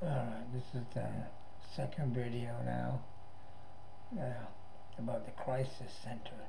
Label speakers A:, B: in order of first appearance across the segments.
A: Alright, this is the second video now about the crisis center.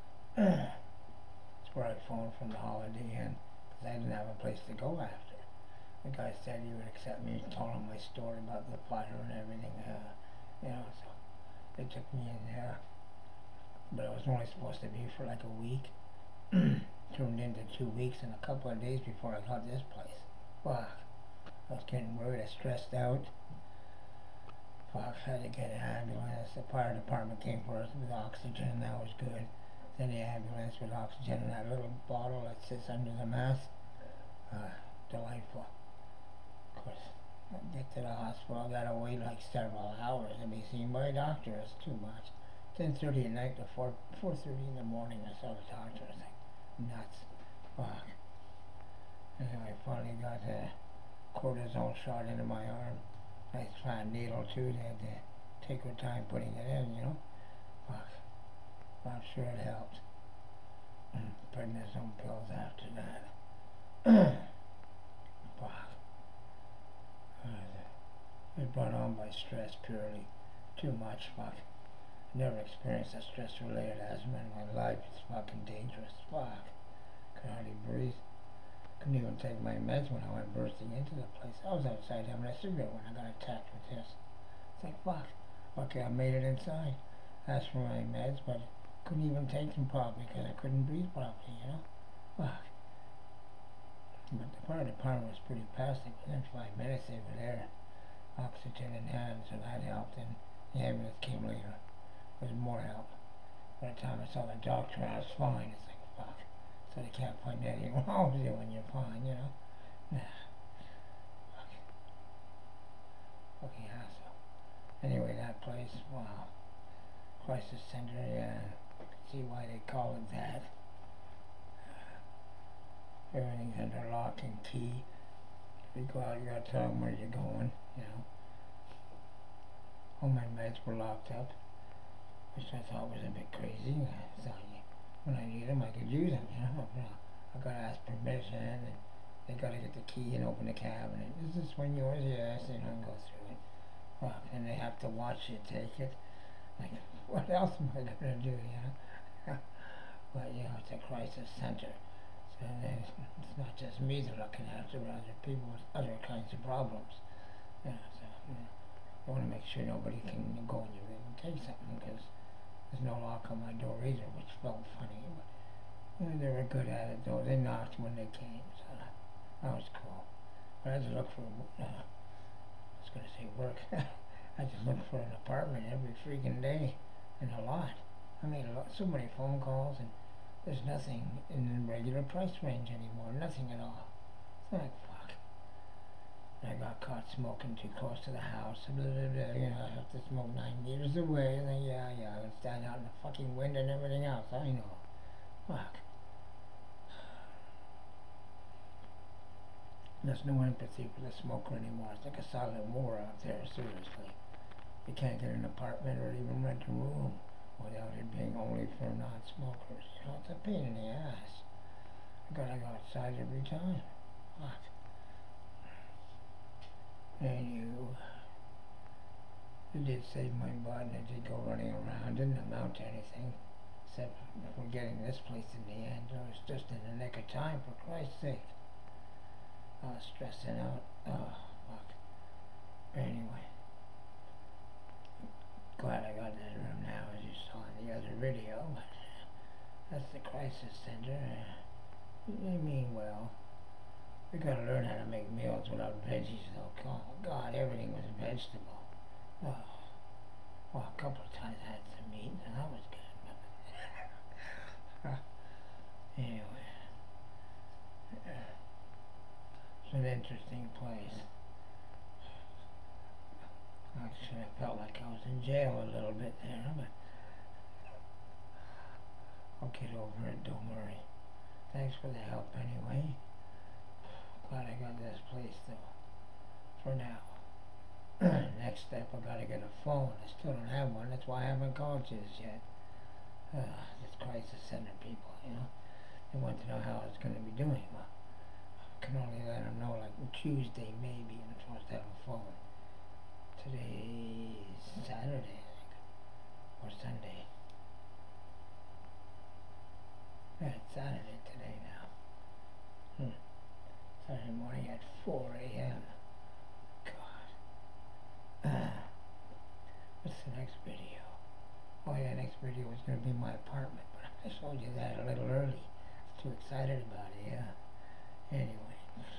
A: It's where I phoned from the Holiday Inn because I didn't have a place to go after. The guy said he would accept me, told him my story about the fire and everything, so they took me in there. But I was only supposed to be for like a week. Turned into 2 weeks and a couple of days before I got this place. Fuck. I was getting worried, I stressed out. Fuck, had to get an ambulance. The fire department came for us with oxygen, and that was good. Then the ambulance with oxygen in that little bottle that sits under the mask. Delightful. Of course, I get to the hospital, I gotta wait like several hours to be seen by a doctor. It's too much. 10:30 at night to 4:30 in the morning I saw the doctor. I was like, nuts. Fuck. Anyway, I finally got a cortisone shot into my arm. Nice fat needle too. They had to take their time putting it in, Fuck. I'm sure it helped. Prednisone pills after that. Fuck. It was brought on by stress purely. Too much. Fuck. Never experienced a stress-related asthma in my life. It's fucking dangerous. Fuck. Could hardly breathe. Couldn't even take my meds when I went bursting into the place. I was outside having a cigarette when I got attacked with this. It's like, fuck. Okay, I made it inside. Asked for my meds, but couldn't even take them properly because I couldn't breathe properly, Fuck. But the fire department was pretty fast. Within 5 minutes they were there. Oxygen in hand, so that helped, and the ambulance came later. It was more help. By the time I saw the doctor, I was fine. It's like, fuck. So they can't find anything wrong with you when you're fine, Nah. Fuck. Fucking asshole. Anyway, that place, wow. Crisis center, yeah. I can see why they call it that. Everything's under lock and key. If you go out, you gotta tell them where you're going, All my meds were locked up, which I thought was a bit crazy. So when I need them, I could use them, I gotta ask permission, and they gotta get the key and open the cabinet. Is this one yours? Yes, and go through it. Well, and they have to watch you take it. Like, what else am I gonna do, But, it's a crisis center. So it's not just me they're looking after, but other people with other kinds of problems. I want to make sure nobody can go in your room and take something, because there's no lock on my door either, which felt funny. But they were good at it, though. They knocked when they came, so that was cool. But I had to look for, I was going to say work. I just looked for an apartment every freaking day, and a lot. I made so many phone calls, and there's nothing in the regular price range anymore. Nothing at all. It's like, fuck. And I got caught smoking too close to the house. Blah, blah, blah. I have to smoke 9 meters away. And then, I would stand out in the fucking wind and everything else. I know. Fuck. There's no empathy for the smoker anymore. It's like a silent war out there, seriously. You can't get an apartment or even rent a room without it being only for non-smokers. It's a pain in the ass. I gotta go outside every time. Fuck. And it did save my butt, and it did go running around. Didn't amount to anything, except for getting this place in the end. It was just in the nick of time, for Christ's sake. I was stressing out. Oh, fuck. Anyway. Glad I got that room now, as you saw in the other video, but that's the crisis center. They mean well. We gotta learn how to make meals without veggies, though. Oh, God, everything was vegetable. Oh, well, a couple of times I had some meat, and that was good. Anyway. It's an interesting place. Actually, I felt like I was in jail a little bit there, but I'll get over it, don't worry. Thanks for the help anyway. Glad I got this place, though. For now. Next step, I gotta get a phone. I still don't have one, that's why I haven't called you yet. This crisis center people, They want to know how it's gonna be doing. Well, I can only let them know, like Tuesday maybe, and I'm supposed to have a phone. Today's Saturday, I think, or Sunday. Yeah, it's Saturday today now. Saturday morning at 4 a.m. God. What's the next video? Oh yeah, next video is going to be my apartment, but I showed you that a little early. I was too excited about it, yeah. Anyway.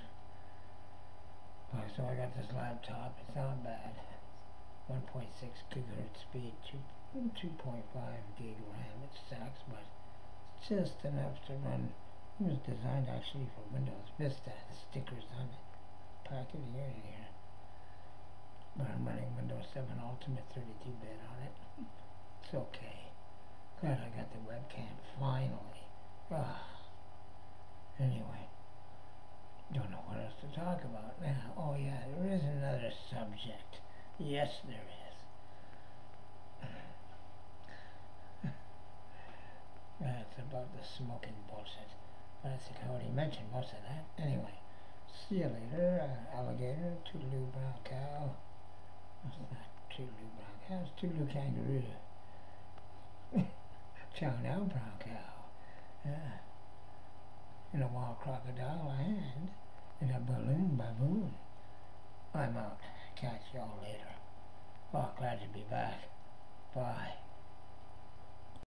A: So I got this laptop, it's not bad. 1.6 gigahertz speed, 2.5 gig RAM. It sucks, but it's just enough to run. It was designed actually for Windows Vista. The stickers on the packet here. But I'm running Windows 7 Ultimate 32-bit on it. It's okay. Glad I got the webcam finally. Anyway, don't know what else to talk about now. Oh yeah, there is another subject. Yes, there is. That's about the smoking bullshit. But I think I already mentioned most of that. Anyway, see you later, alligator, toodaloo brown cow. That's not toodaloo brown cow, it's toodaloo kangaroo. Chow now brown cow. Yeah. And a wild crocodile hand. And a balloon baboon. I'm out. Catch y'all later. Oh, glad to be back. Bye.